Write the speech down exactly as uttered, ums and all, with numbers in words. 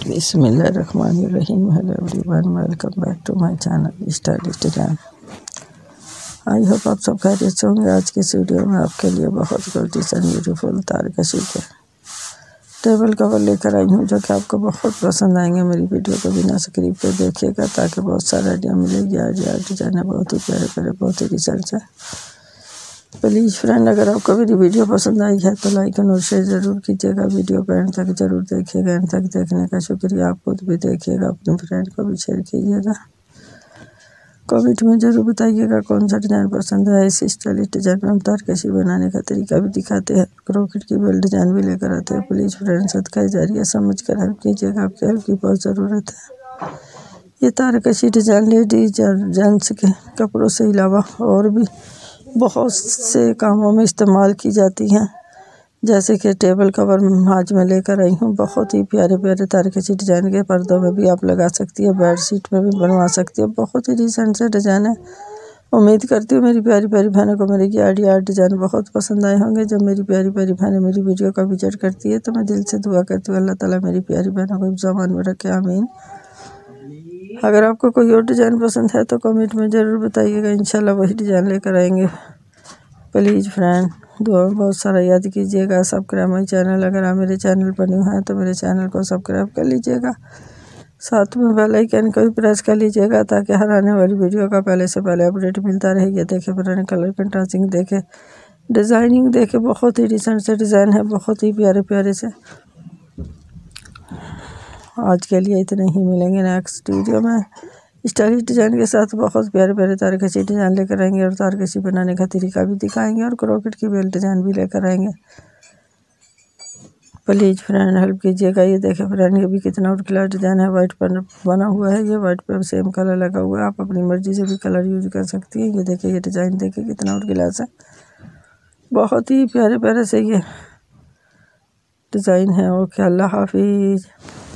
बिस्मिल्लाहिर्रहमानिर्रहीम। Hello everyone, welcome back to my channel stylish design. I hope आप सब खैरियत से होंगे। आज की इस वीडियो में आपके लिए बहुत ब्यूटीफुल एंड ब्यूटीफुल तारकशी के टेबल कवर लेकर आई हूँ, जो कि आपको बहुत पसंद आएंगे। मेरी वीडियो को बिना स्क्रिप्ट पे देखिएगा ताकि बहुत सारा आइडिया मिलेगी। आज यार डिजाइन है बहुत ही प्यारे प्यारे, बहुत ही रिसर्च है। प्लीज़ फ्रेंड, अगर आपको मेरी वीडियो पसंद आई है तो लाइक और शेयर ज़रूर कीजिएगा। वीडियो को एंड तक ज़रूर देखिएगा। एंड तक देखने का शुक्रिया। आप खुद भी देखिएगा, अपने फ्रेंड को भी शेयर कीजिएगा। कमेंट में ज़रूर बताइएगा कौन सा डिज़ाइन पसंद है। इस स्टाइलिश डिज़ाइन में हम तारकशी बनाने का तरीका भी दिखाते हैं, क्रोकेट की बेल डिज़ाइन भी लेकर आते हैं। प्लीज़ फ्रेंड, सदका जारिया समझ कर हेल्प कीजिएगा, आपकी हेल्प की बहुत ज़रूरत है। ये तारकशी डिज़ाइन लेडीज और जेंट्स के कपड़ों से अलावा और भी बहुत से कामों में इस्तेमाल की जाती हैं, जैसे कि टेबल कवर आज मैं लेकर आई हूँ। बहुत ही प्यारे प्यारे तारकशी डिज़ाइन के पर्दों में भी आप लगा सकती है, बेड शीट में भी बनवा सकती है। बहुत ही रिसेंट से डिज़ाइन है। उम्मीद करती हूँ मेरी प्यारी प्यारी बहनों को मेरी ये आइडिया डिज़ाइन बहुत पसंद आए होंगे। जब मेरी प्यारी प्यारी बहनें मेरी वीडियो का विजिट करती है तो मैं दिल से दुआ करती हूँ अल्लाह ताला मेरी प्यारी बहनों को ज़मान में रखे, आमीन। अगर आपको कोई और डिज़ाइन पसंद है तो कमेंट में ज़रूर बताइएगा, इंशाल्लाह वही डिज़ाइन लेकर आएंगे। प्लीज़ फ्रेंड, दुआ में बहुत सारा याद कीजिएगा। सब्सक्राइब माई चैनल, अगर आप मेरे चैनल पर न्यू हैं तो मेरे चैनल को सब्सक्राइब कर लीजिएगा। साथ में बेल आइकन को भी प्रेस कर लीजिएगा ताकि हर आने वाली वीडियो का पहले से पहले अपडेट मिलता रहे। ये देखे पुराने कलर कंट्रास्टिंग देखे, डिज़ाइनिंग देखे, बहुत ही रिसेंट से डिज़ाइन है, बहुत ही प्यारे प्यारे से। आज के लिए इतने ही, मिलेंगे नेक्स्ट वीडियो में स्टाइलिश डिज़ाइन के साथ। बहुत प्यारे प्यारे तारकशी डिज़ाइन लेकर आएंगे और तारकशी बनाने का तरीका भी दिखाएंगे और क्रोकेट की बेल डिज़ाइन भी लेकर आएंगे। प्लीज़ फ्रेंड हेल्प कीजिएगा। ये देखें फ्रेंड, ये भी कितना और क्लास डिज़ाइन है। वाइट पर बना हुआ है, ये वाइट पर सेम कलर लगा हुआ है। आप अपनी मर्जी से भी कलर यूज कर सकती हैं। ये देखिए, ये डिज़ाइन देखिए कितना और क्लास है। बहुत ही प्यारे प्यारे से ये डिज़ाइन है। ओके, अल्लाह हाफिज़।